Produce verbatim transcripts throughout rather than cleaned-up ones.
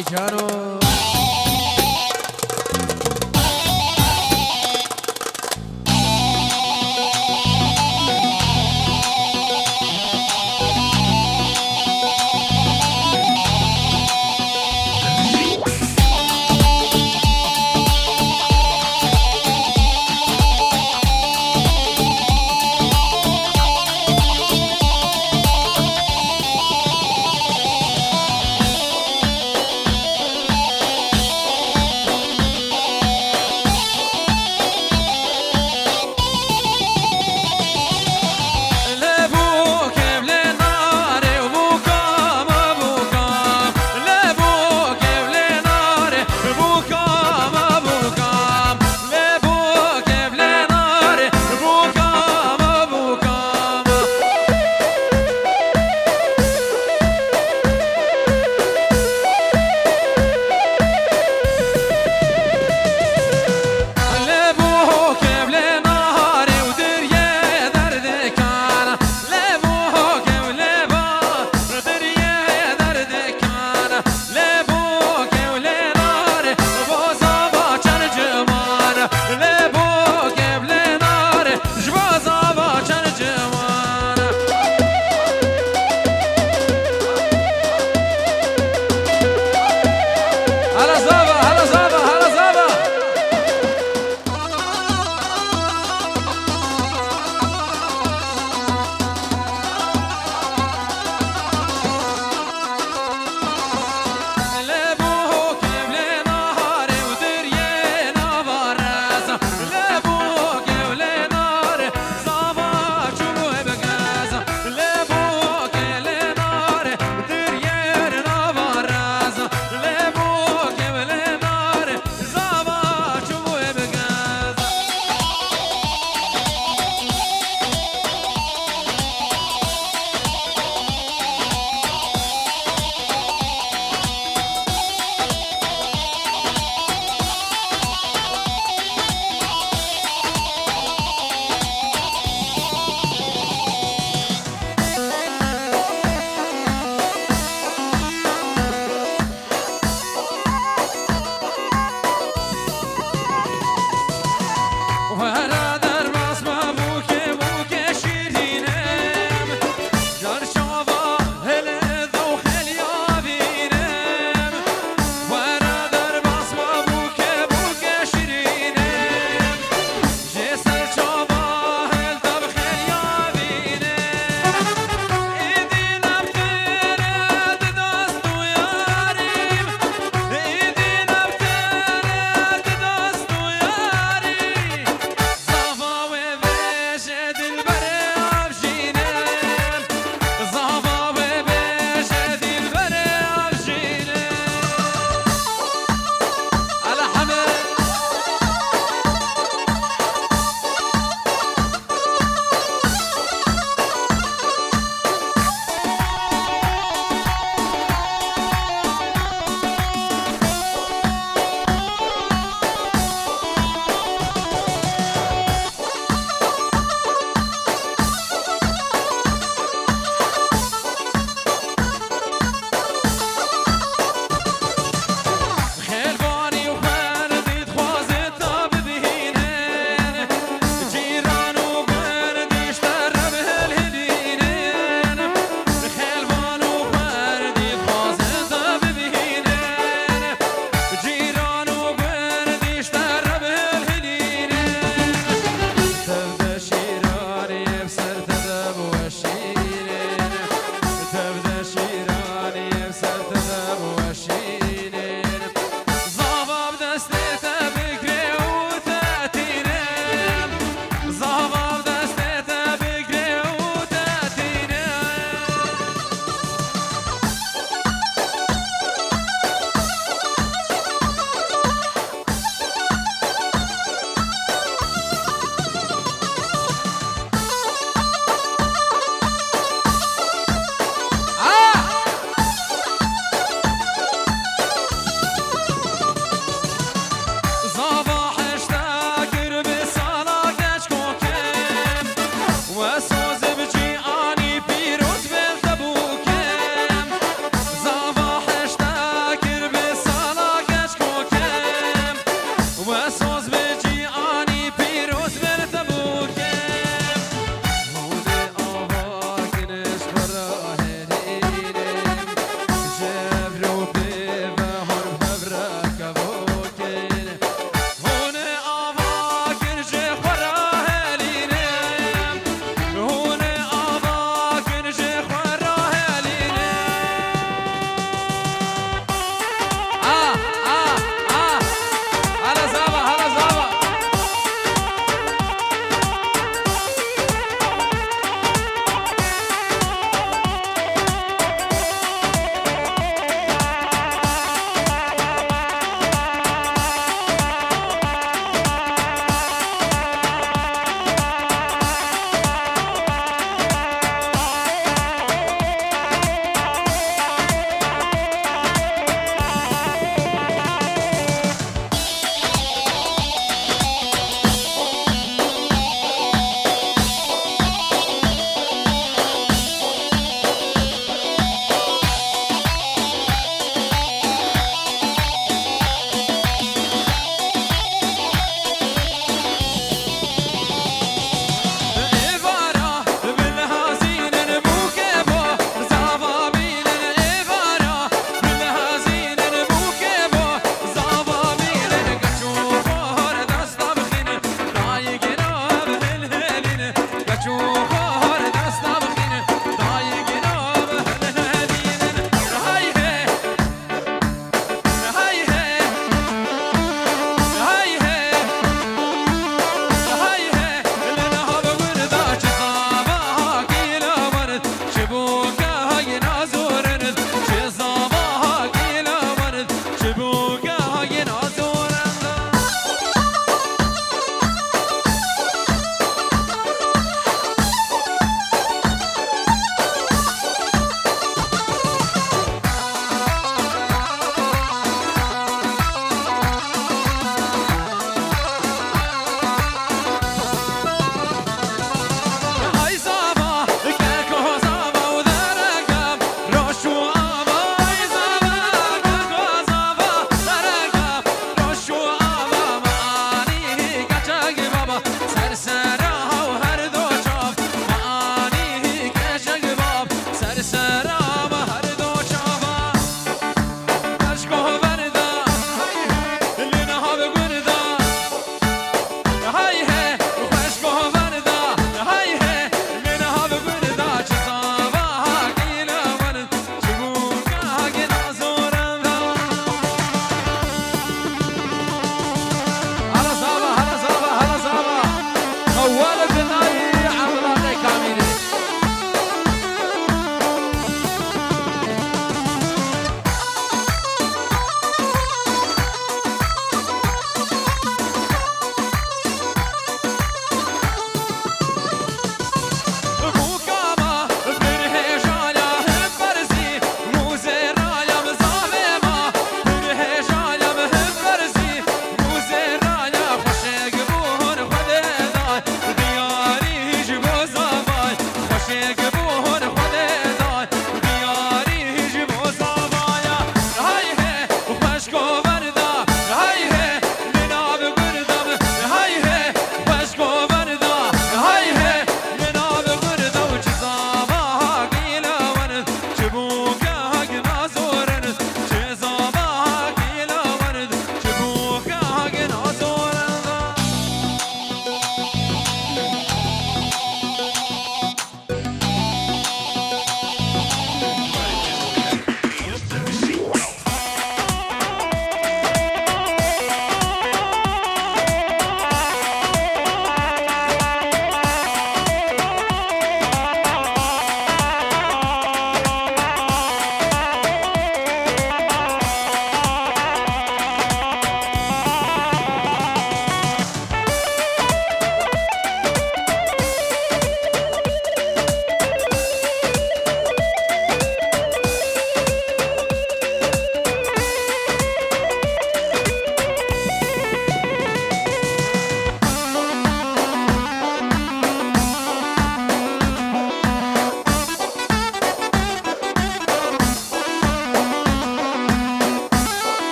ای جانو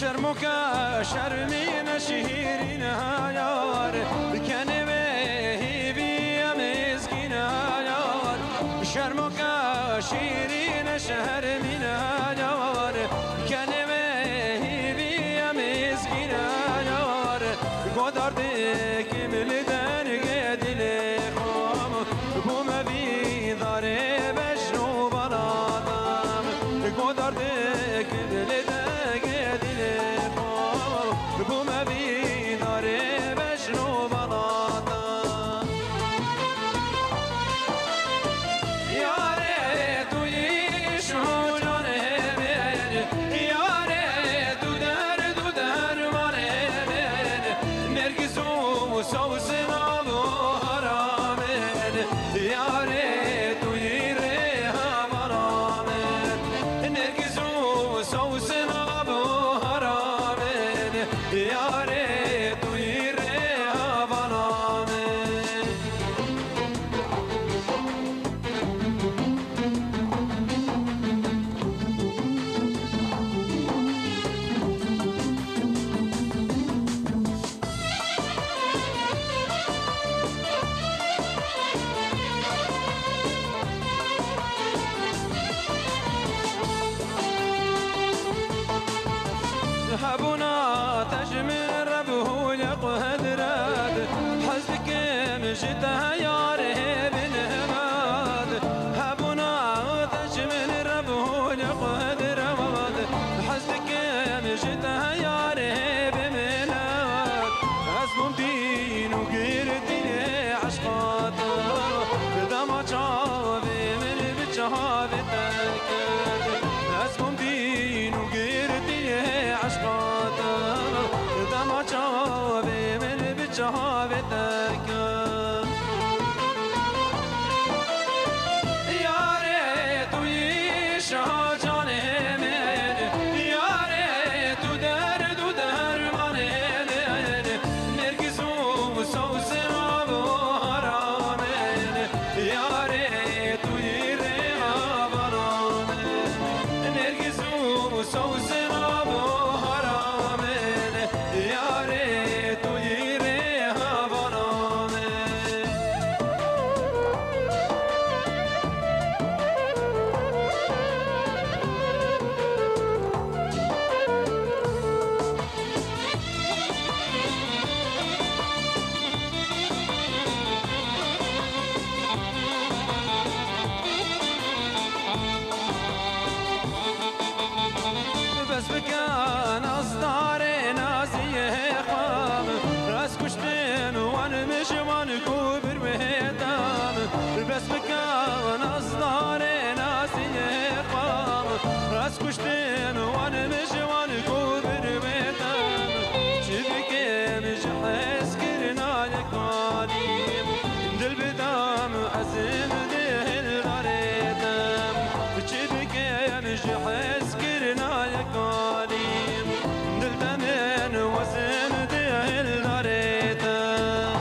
شرمك شرمين شهيرين يار كان بهيبي مسكين يار شرمك شهيرين شهر من يار كان بهيبي مسكين يار قدر ديك ملدان قدل خام بوم في دار بشنو بلاطام قدر ديك ملدان بوم بی داره بشنو بلاطا یاره توی شو جانه من یاره تو در تو در مانه من نرگسو سوس نابو حرامن یاره توی ریها برامن نرگسو سوس نابو یاره توی ره بنامه حبنا تجمل ربه يقهد راد حزك مجدها ياره بن هماد حبنا تجمل ربه يقهد راد حزك مجدها ياره بمناد اسمم دين وغير دين عشقات دما شافي من بتشافي اسمم دين وغير دين عشقات دما شافي من بتشافي يا ريت ويش جاني من يا ريت ودرد ودهر من نرجس وصوص ابو حرامين يا ريت ويرها برامين نرجس وصوص ابو حرامين يا ريت ويرها برامين بس بكان أصداري ناسيه خام راس كشتين وانا مش وانكو برمهتام بس بكان أصداري ناسيه خام راس كشتين وانا مش وانكو برمهتام شبكي مش حس كرنا يقاليم دل بدام عزم ده الغريتام شبكي مش حس كرنا يقاليم دل دمين وزن ده الغريتام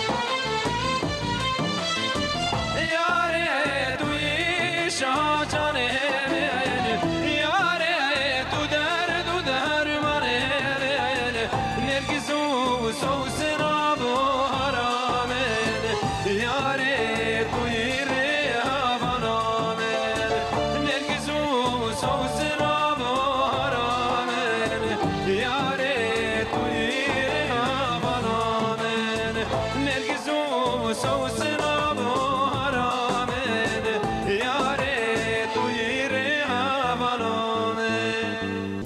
يا ريت ويش عجاني من يا ريت ودرد ودهر مرين نرجس وصوص ابو حرامين يا ريت ويرها بنامين نرجس وصوص ابو حرامين يا ريت ويرها بنامين نرجس وصوص ابو حرامين يا ريت ويرها بنامين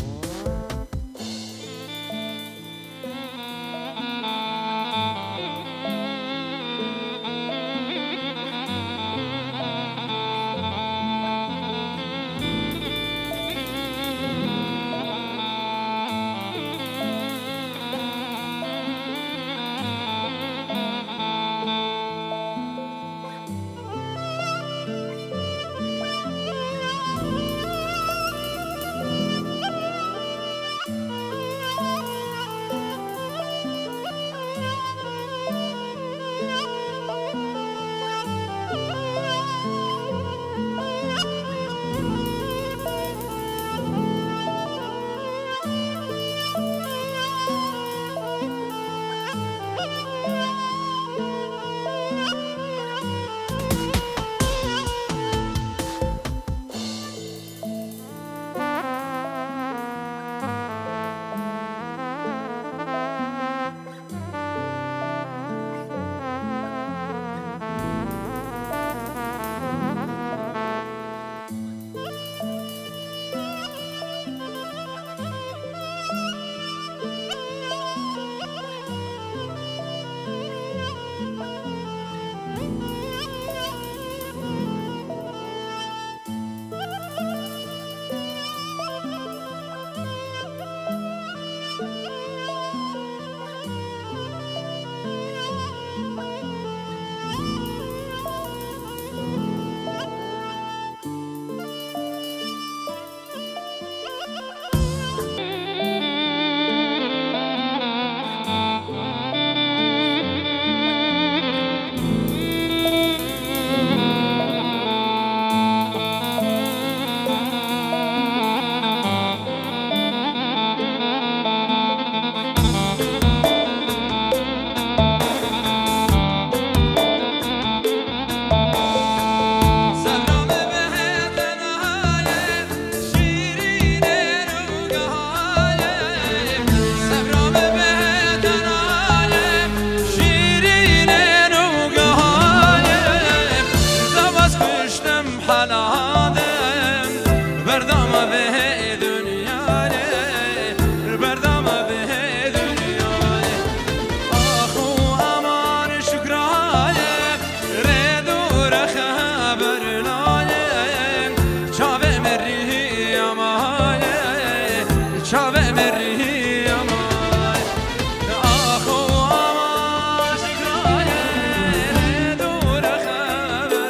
شاب مری امای آخو آما شکرای دور خبر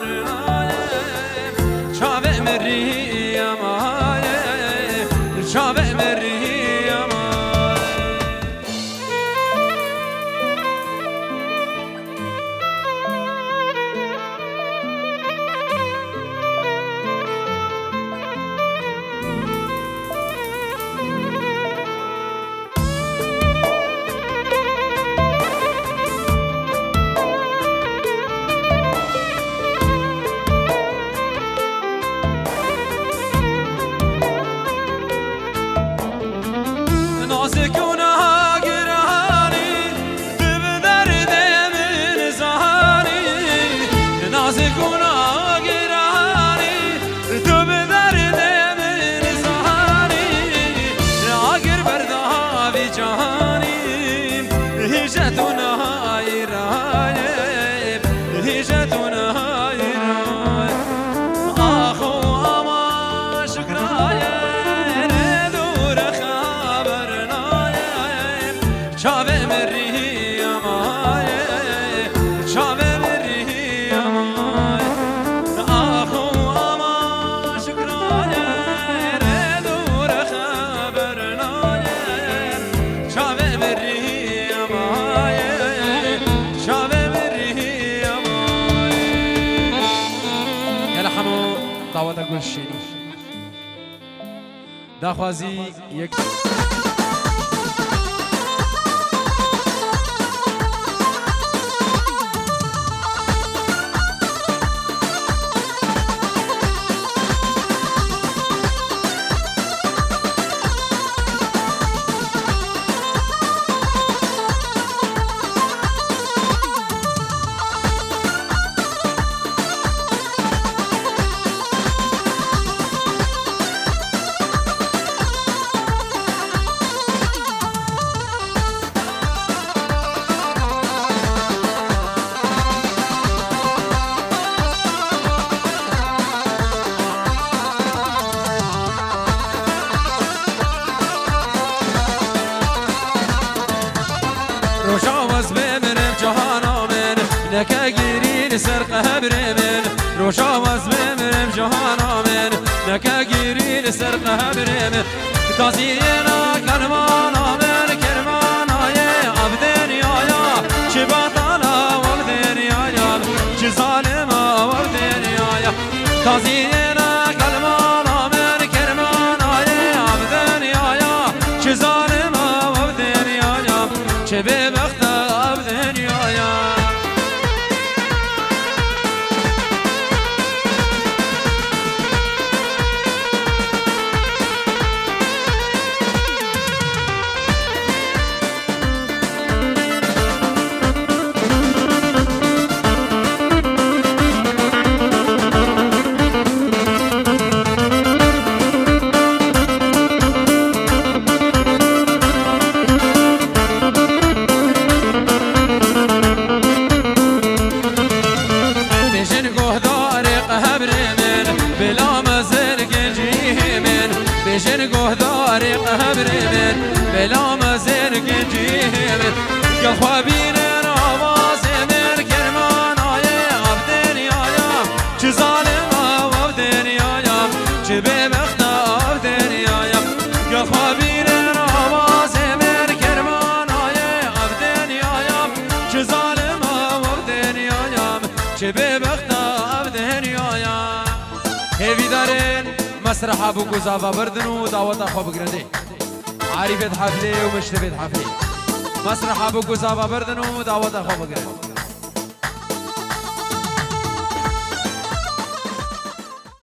شاب مری امای شاب مری دعوت گلشنی دخوازی یک روشاوز بمرم جهانا من نكا گیرین سر قبر من روشاوز بمرم جهانا من نكا گیرین سر قبر من تازینا کرمانا من کرمانا ی عبدن یایا چه باطالا وردن یایا چه ظالما وردن یایا تازینا کرمانا من کرمانا ی عبدن یایا چه ظالما وردن یایا چه ببخت عبدن یایا بجن گهداری قبر من بلا مزر گنجی من گل خوابین آواز من کرمان آیه عبدن یایم چه ظالم عبدن یایم چه ببخت عبدن یایم گل خوابین آواز من کرمان آیه عبدن یایم چه ظالم عبدن یایم چه ببخت عبدن یایم هیوی دارن مسرح ابو گزافا بردن و دعوت خواب گرنده عارفت حفله و مشتبت حفله مسرح ابو گزافا بردن و دعوت خواب گرنده